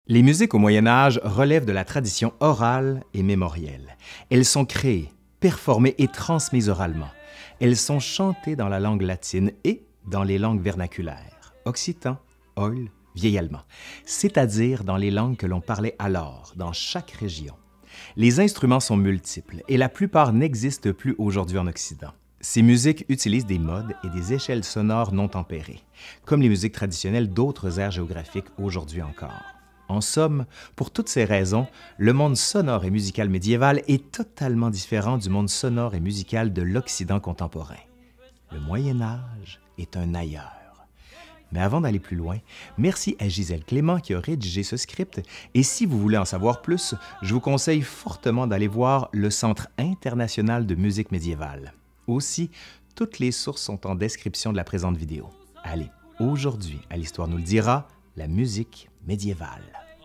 Les musiques au Moyen Âge relèvent de la tradition orale et mémorielle. Elles sont créées, performées et transmises oralement. Elles sont chantées dans la langue latine et dans les langues vernaculaires, occitan, oïl, vieil allemand, c'est-à-dire dans les langues que l'on parlait alors, dans chaque région. Les instruments sont multiples et la plupart n'existent plus aujourd'hui en Occident. Ces musiques utilisent des modes et des échelles sonores non tempérées, comme les musiques traditionnelles d'autres aires géographiques aujourd'hui encore. En somme, pour toutes ces raisons, le monde sonore et musical médiéval est totalement différent du monde sonore et musical de l'Occident contemporain. Le Moyen Âge est un ailleurs. Mais avant d'aller plus loin, merci à Gisèle Clément qui a rédigé ce script et si vous voulez en savoir plus, je vous conseille fortement d'aller voir le Centre international de musique médiévale. Aussi, toutes les sources sont en description de la présente vidéo. Allez, aujourd'hui, à l'Histoire nous le dira, la musique médiévale.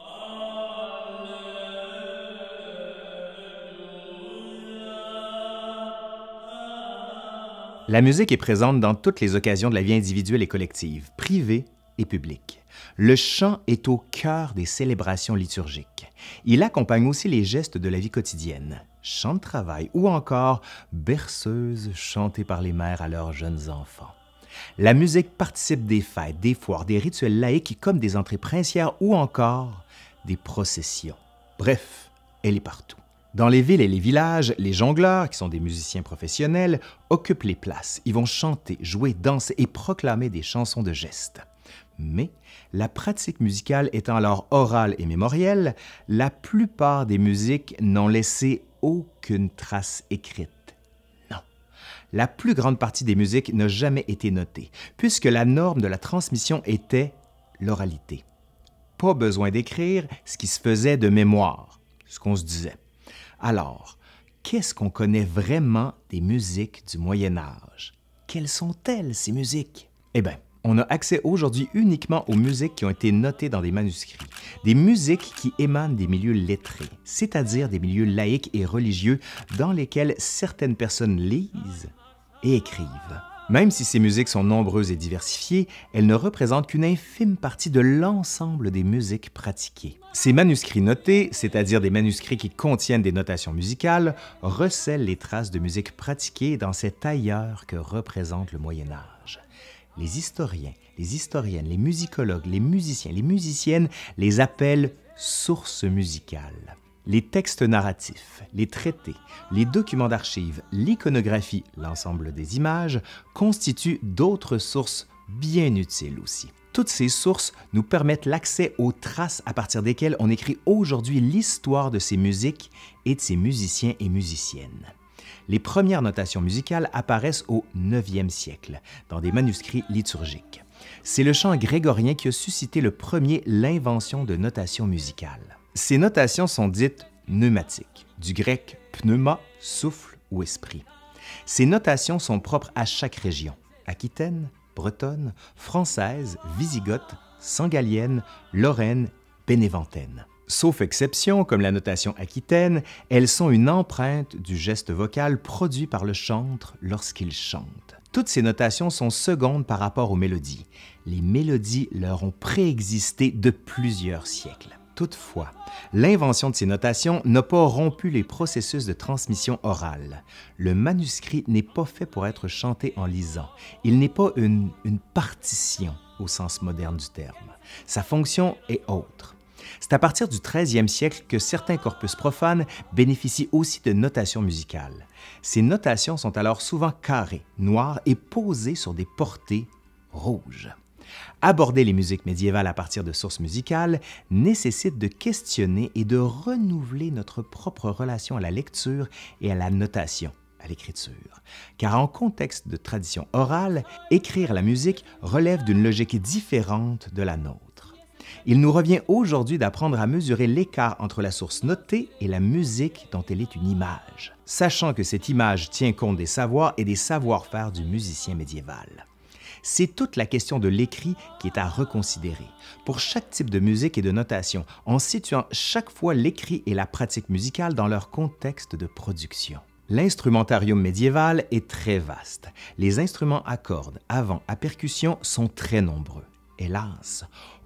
La musique est présente dans toutes les occasions de la vie individuelle et collective, privée et publique. Le chant est au cœur des célébrations liturgiques. Il accompagne aussi les gestes de la vie quotidienne, chants de travail ou encore berceuses chantées par les mères à leurs jeunes enfants. La musique participe des fêtes, des foires, des rituels laïques comme des entrées princières ou encore des processions. Bref, elle est partout. Dans les villes et les villages, les jongleurs, qui sont des musiciens professionnels, occupent les places. Ils vont chanter, jouer, danser et proclamer des chansons de gestes. Mais la pratique musicale étant alors orale et mémorielle, la plupart des musiques n'ont laissé aucune trace écrite. Non, la plus grande partie des musiques n'a jamais été notée, puisque la norme de la transmission était l'oralité. Pas besoin d'écrire ce qui se faisait de mémoire, ce qu'on se disait. Alors, qu'est-ce qu'on connaît vraiment des musiques du Moyen Âge? Quelles sont-elles, ces musiques? Eh bien, on a accès aujourd'hui uniquement aux musiques qui ont été notées dans des manuscrits. Des musiques qui émanent des milieux lettrés, c'est-à-dire des milieux laïques et religieux dans lesquels certaines personnes lisent et écrivent. Même si ces musiques sont nombreuses et diversifiées, elles ne représentent qu'une infime partie de l'ensemble des musiques pratiquées. Ces manuscrits notés, c'est-à-dire des manuscrits qui contiennent des notations musicales, recèlent les traces de musique pratiquées dans cet ailleurs que représente le Moyen Âge. Les historiens, les historiennes, les musicologues, les musiciens, les musiciennes les appellent sources musicales. Les textes narratifs, les traités, les documents d'archives, l'iconographie, l'ensemble des images, constituent d'autres sources bien utiles aussi. Toutes ces sources nous permettent l'accès aux traces à partir desquelles on écrit aujourd'hui l'histoire de ces musiques et de ces musiciens et musiciennes. Les premières notations musicales apparaissent au 9e siècle, dans des manuscrits liturgiques. C'est le chant grégorien qui a suscité le premier l'invention de notation musicale. Ces notations sont dites pneumatiques, du grec pneuma, souffle ou esprit. Ces notations sont propres à chaque région, aquitaine, bretonne, française, wisigoth, sangalienne, lorraine, bénéventaine. Sauf exception, comme la notation aquitaine, elles sont une empreinte du geste vocal produit par le chantre lorsqu'il chante. Toutes ces notations sont secondes par rapport aux mélodies. Les mélodies leur ont préexisté de plusieurs siècles. Toutefois, l'invention de ces notations n'a pas rompu les processus de transmission orale. Le manuscrit n'est pas fait pour être chanté en lisant. Il n'est pas une partition au sens moderne du terme. Sa fonction est autre. C'est à partir du 13e siècle que certains corpus profanes bénéficient aussi de notations musicales. Ces notations sont alors souvent carrées, noires et posées sur des portées rouges. Aborder les musiques médiévales à partir de sources musicales nécessite de questionner et de renouveler notre propre relation à la lecture et à la notation, à l'écriture. Car en contexte de tradition orale, écrire la musique relève d'une logique différente de la nôtre. Il nous revient aujourd'hui d'apprendre à mesurer l'écart entre la source notée et la musique dont elle est une image, sachant que cette image tient compte des savoirs et des savoir-faire du musicien médiéval. C'est toute la question de l'écrit qui est à reconsidérer, pour chaque type de musique et de notation, en situant chaque fois l'écrit et la pratique musicale dans leur contexte de production. L'instrumentarium médiéval est très vaste. Les instruments à cordes, à vent, à percussion sont très nombreux. Hélas,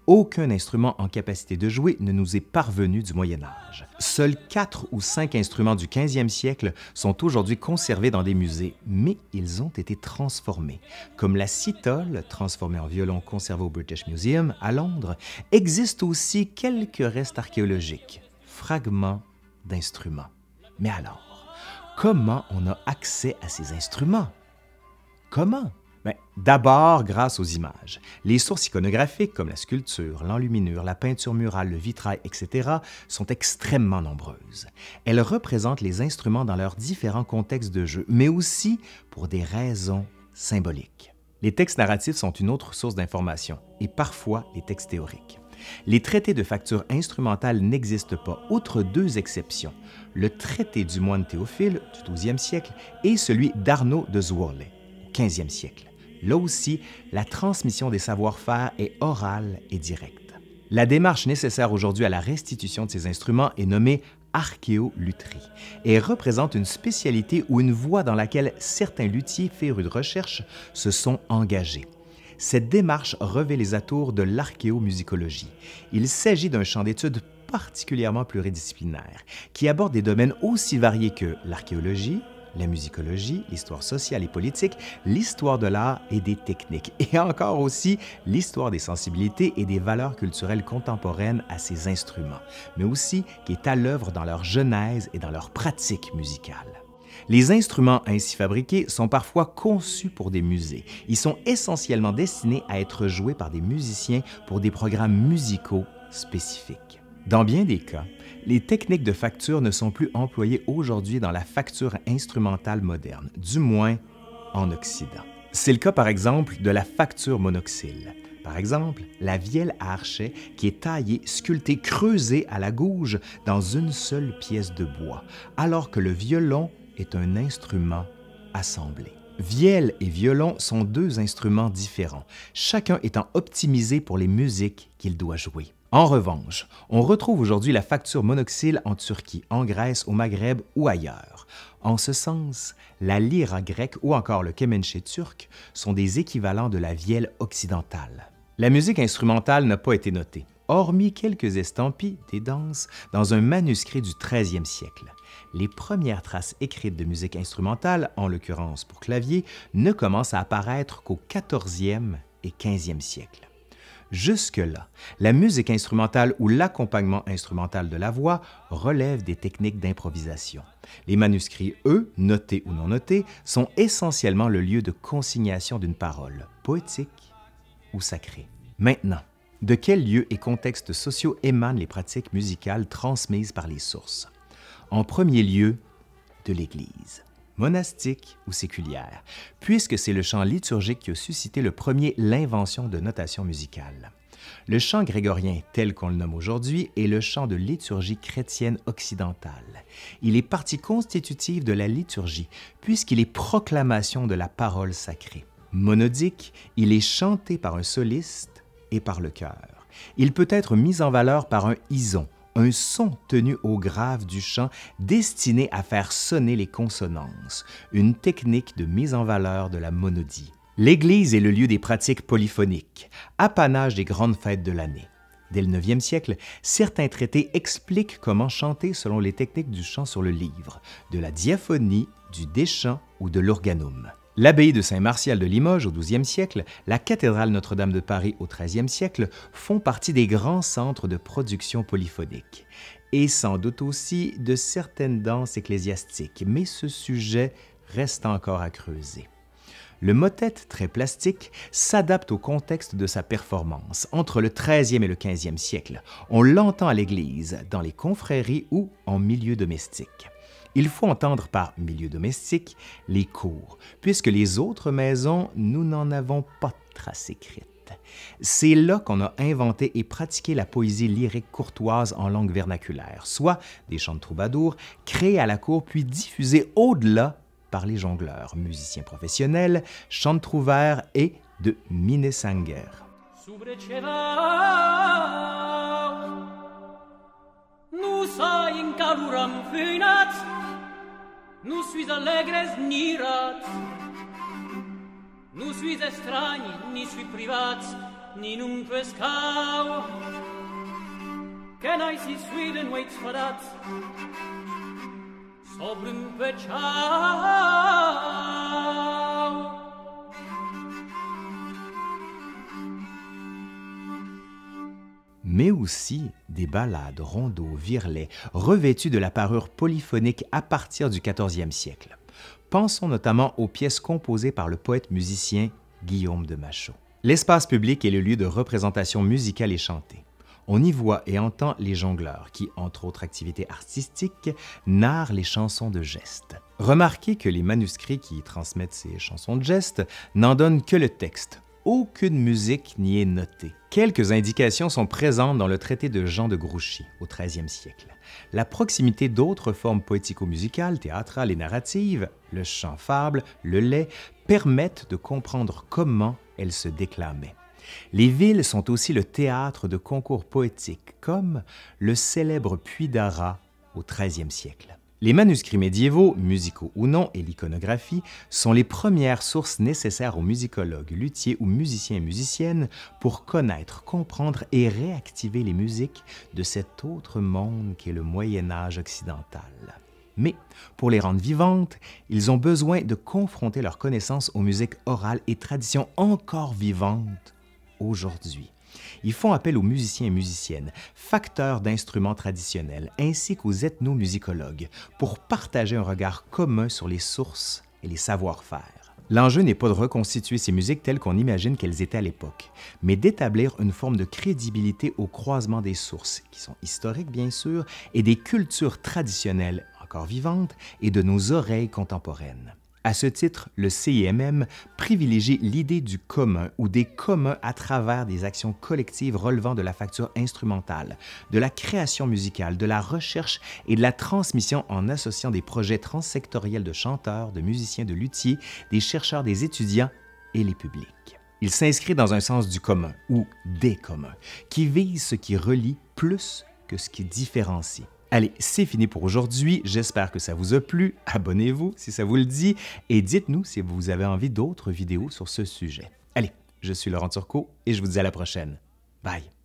aucun instrument en capacité de jouer ne nous est parvenu du Moyen Âge. Seuls 4 ou 5 instruments du 15e siècle sont aujourd'hui conservés dans des musées, mais ils ont été transformés. Comme la cithole, transformée en violon conservé au British Museum à Londres, existent aussi quelques restes archéologiques, fragments d'instruments. Mais alors, comment on a accès à ces instruments? Comment? D'abord grâce aux images. Les sources iconographiques comme la sculpture, l'enluminure, la peinture murale, le vitrail, etc. sont extrêmement nombreuses. Elles représentent les instruments dans leurs différents contextes de jeu, mais aussi pour des raisons symboliques. Les textes narratifs sont une autre source d'information, et parfois les textes théoriques. Les traités de facture instrumentale n'existent pas, outre 2 exceptions, le traité du moine Théophile du 12e siècle et celui d'Arnaud de Zwolle au 15e siècle. Là aussi, la transmission des savoir-faire est orale et directe. La démarche nécessaire aujourd'hui à la restitution de ces instruments est nommée archéolutherie et représente une spécialité ou une voie dans laquelle certains luthiers férus de recherche se sont engagés. Cette démarche revêt les atours de l'archéomusicologie. Il s'agit d'un champ d'études particulièrement pluridisciplinaire qui aborde des domaines aussi variés que l'archéologie, la musicologie, l'histoire sociale et politique, l'histoire de l'art et des techniques, et encore aussi l'histoire des sensibilités et des valeurs culturelles contemporaines à ces instruments, mais aussi qui est à l'œuvre dans leur genèse et dans leur pratique musicale. Les instruments ainsi fabriqués sont parfois conçus pour des musées. Ils sont essentiellement destinés à être joués par des musiciens pour des programmes musicaux spécifiques. Dans bien des cas, les techniques de facture ne sont plus employées aujourd'hui dans la facture instrumentale moderne, du moins en Occident. C'est le cas par exemple de la facture monoxyle. Par exemple, la vielle à archet qui est taillée, sculptée, creusée à la gouge dans une seule pièce de bois, alors que le violon est un instrument assemblé. Vielle et violon sont 2 instruments différents, chacun étant optimisé pour les musiques qu'il doit jouer. En revanche, on retrouve aujourd'hui la facture monoxyle en Turquie, en Grèce, au Maghreb ou ailleurs. En ce sens, la lyra grecque ou encore le kemençe turc sont des équivalents de la vielle occidentale. La musique instrumentale n'a pas été notée, hormis quelques estampilles des danses dans un manuscrit du 13e siècle. Les premières traces écrites de musique instrumentale, en l'occurrence pour clavier, ne commencent à apparaître qu'au 14e et 15e siècle. Jusque-là, la musique instrumentale ou l'accompagnement instrumental de la voix relève des techniques d'improvisation. Les manuscrits, eux, notés ou non notés, sont essentiellement le lieu de consignation d'une parole, poétique ou sacrée. Maintenant, de quels lieux et contextes sociaux émanent les pratiques musicales transmises par les sources? En premier lieu, de l'Église, monastique ou séculière, puisque c'est le chant liturgique qui a suscité le premier l'invention de notation musicale. Le chant grégorien, tel qu'on le nomme aujourd'hui, est le chant de liturgie chrétienne occidentale. Il est partie constitutive de la liturgie, puisqu'il est proclamation de la parole sacrée. Monodique, il est chanté par un soliste et par le chœur. Il peut être mis en valeur par un ison, un son tenu au grave du chant destiné à faire sonner les consonances, une technique de mise en valeur de la monodie. L'Église est le lieu des pratiques polyphoniques, apanage des grandes fêtes de l'année. Dès le 9e siècle, certains traités expliquent comment chanter selon les techniques du chant sur le livre, de la diaphonie, du déchant ou de l'organum. L'abbaye de Saint-Martial de Limoges au 12e siècle, la cathédrale Notre-Dame de Paris au 13e siècle font partie des grands centres de production polyphonique, et sans doute aussi de certaines danses ecclésiastiques, mais ce sujet reste encore à creuser. Le motet, très plastique, s'adapte au contexte de sa performance entre le 13e et le 15e siècle. On l'entend à l'église, dans les confréries ou en milieu domestique. Il faut entendre par milieu domestique les cours, puisque les autres maisons, nous n'en avons pas de trace écrite. C'est là qu'on a inventé et pratiqué la poésie lyrique courtoise en langue vernaculaire, soit des chants de troubadours créés à la cour puis diffusés au-delà par les jongleurs, musiciens professionnels, chants de trouvères et de minnesänger. Nu suis alegres ni rat, nu suis estrani, ni suis privats, ninum pescau. Can I see Sweden waits for that? Sobrun peciao. Mais aussi des ballades, rondeaux, virelais, revêtus de la parure polyphonique à partir du 14e siècle. Pensons notamment aux pièces composées par le poète-musicien Guillaume de Machaut. L'espace public est le lieu de représentation musicale et chantée. On y voit et entend les jongleurs qui, entre autres activités artistiques, narrent les chansons de geste. Remarquez que les manuscrits qui transmettent ces chansons de geste n'en donnent que le texte. Aucune musique n'y est notée. Quelques indications sont présentes dans le traité de Jean de Grouchy au XIIIe siècle. La proximité d'autres formes poético-musicales, théâtrales et narratives, le chant fable, le laid, permettent de comprendre comment elles se déclamaient. Les villes sont aussi le théâtre de concours poétiques, comme le célèbre Puy d'Arras au XIIIe siècle. Les manuscrits médiévaux, musicaux ou non, et l'iconographie sont les premières sources nécessaires aux musicologues, luthiers ou musiciens et musiciennes pour connaître, comprendre et réactiver les musiques de cet autre monde qu'est le Moyen Âge occidental. Mais pour les rendre vivantes, ils ont besoin de confronter leurs connaissances aux musiques orales et traditions encore vivantes aujourd'hui. Ils font appel aux musiciens et musiciennes, facteurs d'instruments traditionnels, ainsi qu'aux ethnomusicologues, pour partager un regard commun sur les sources et les savoir-faire. L'enjeu n'est pas de reconstituer ces musiques telles qu'on imagine qu'elles étaient à l'époque, mais d'établir une forme de crédibilité au croisement des sources, qui sont historiques bien sûr, et des cultures traditionnelles encore vivantes et de nos oreilles contemporaines. À ce titre, le CIMM privilégie l'idée du commun ou des communs à travers des actions collectives relevant de la facture instrumentale, de la création musicale, de la recherche et de la transmission en associant des projets transsectoriels de chanteurs, de musiciens, de luthiers, des chercheurs, des étudiants et les publics. Il s'inscrit dans un sens du commun ou des communs, qui vise ce qui relie plus que ce qui différencie. Allez, c'est fini pour aujourd'hui. J'espère que ça vous a plu. Abonnez-vous si ça vous le dit et dites-nous si vous avez envie d'autres vidéos sur ce sujet. Allez, je suis Laurent Turcot et je vous dis à la prochaine. Bye!